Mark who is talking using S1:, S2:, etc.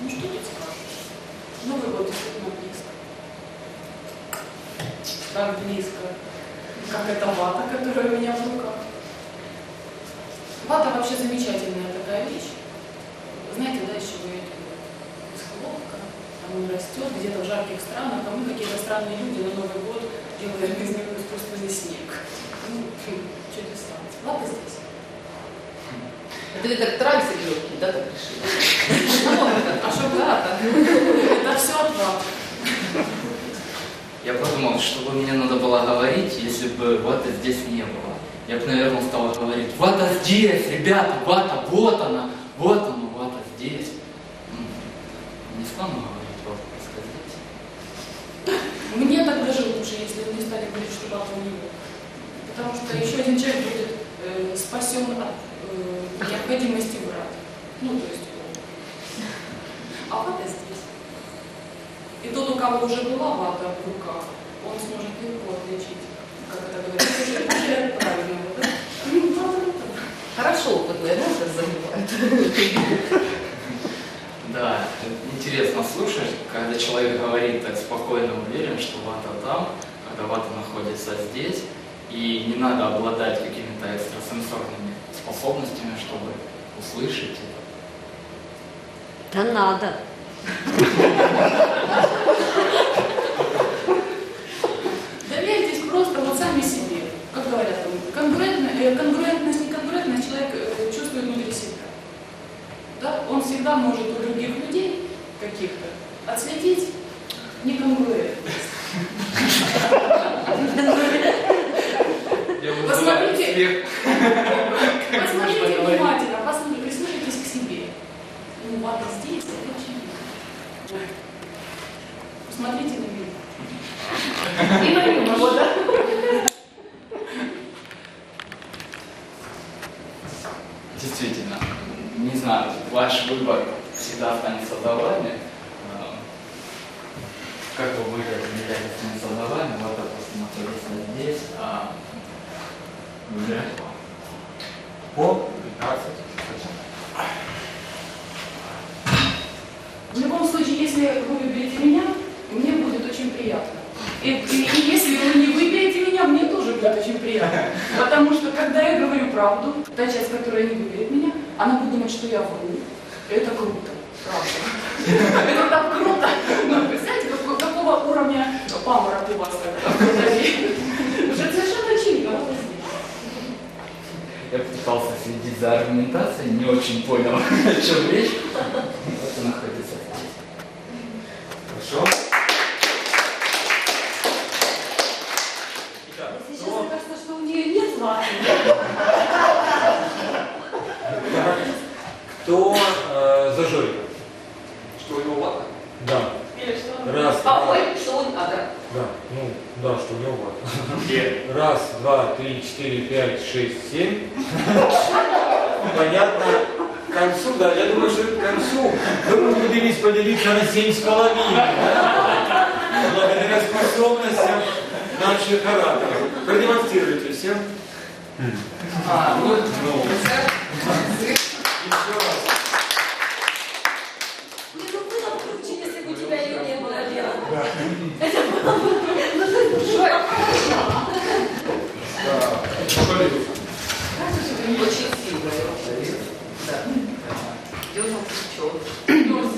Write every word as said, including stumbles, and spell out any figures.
S1: Ну что тут скажешь? Новый год действительно близко. Так близко, как эта вата, которая у меня в руках. Вата вообще замечательная такая вещь. Знаете, да, из чего я делаю? Из хлопка. Он растет где-то в жарких странах, а мы какие-то странные люди на Новый год делаем из него искусственный снег. Ну, чудеса. Вата здесь.
S2: Это вы так трансик легкий, да, так решили?
S1: А что вата? Это все от ваты.
S3: Я подумал, что бы мне надо было говорить, если бы вата здесь не было. Я бы, наверное, стал говорить: вата здесь, ребята, вата, вот она, вот она, вата здесь. Не стану говорить, вата сказать.
S1: Мне так даже лучше, если вы не стали говорить, что вата у него. Потому что еще один человек будет э, спасен от э, необходимости врать. Ну, то есть, а вата здесь. И тот, у кого уже была вата в руках, он сможет легко отличить, как это говорится, уже правильно, да?
S2: Хорошо, опытные, да, так забывают.
S3: Да, интересно слушать, когда человек говорит так спокойно, уверен, что вата там, когда вата находится здесь, и не надо обладать какими-то экстрасенсорными способностями, чтобы услышать это.
S4: Да надо.
S1: Доверьтесь просто вот сами себе. Как говорят, конгруентность, э, конгруентность, неконгруентность человек э, чувствует внутри себя. Да? Он всегда может у других людей каких-то отследить неконгруентность. Посмотрите, посмотрите внимательно, посмотрите, прислушайтесь к себе. Ну, вата здесь, это очевидно. Посмотрите на меня. И на него, да?
S3: Действительно, не знаю, ваш выбор всегда останется за вами. Как вы выберете, мне кажется, останется за вами, вата просто находится здесь, а уже
S5: по пятнадцать.
S1: В любом случае, если вы выберете меня, мне будет очень приятно. И, и, и если вы не выберете меня, мне тоже будет очень приятно. Потому что, когда я говорю правду, та часть, которая не выберет меня, она будет думать, что я вру. Это круто, правда. Это так круто. Ну, представляете, какого, какого уровня паморок у вас тогда? Уже совершенно очевидно. Вот здесь.
S3: я пытался следить за аргументацией, не очень понял, о чем речь. Это находится здесь.
S5: Хорошо.
S4: Если честно, кажется, что у нее нет ваты.
S5: Кто э, за Жорика?
S6: Что у него вата?
S5: Да.
S1: Или что?
S5: Раз,
S2: А,
S5: два.
S2: ой, что он, а, да.
S5: Да, ну, да, что у него вата.
S6: Где?
S5: Раз, два, три, четыре, пять, шесть, семь. Понятно. К концу, да, я думаю, что к концу вы умудрились поделиться на семь с половиной. Да? Благодаря способностям наших ораторов. Продемонстрируйте всем.
S3: А, ну,
S5: Ну, еще раз.
S4: Не, ну было бы круче, если бы у тебя ее не было, Лена. Это было бы... Ну, ты
S5: Да.
S2: Очень сильно. Да. Дёрнул плечо.